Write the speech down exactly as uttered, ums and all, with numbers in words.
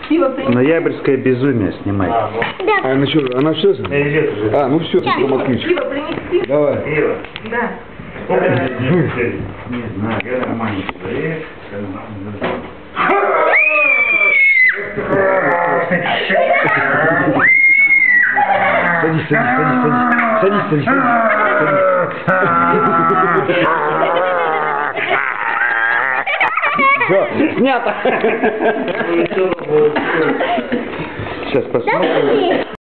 Пиво принеси. Ноябрьское безумие снимай. Да. А она что, она все? Идет уже. А, ну все, ты москвич. Пиво принеси. Давай. Пиво. Да. Сколько здесь? Не знаю, я нормальный человек. я нормальный человек. Садись, садись, садись, садись. Садись, садись, садись. Все, снято. Сейчас посмотрим.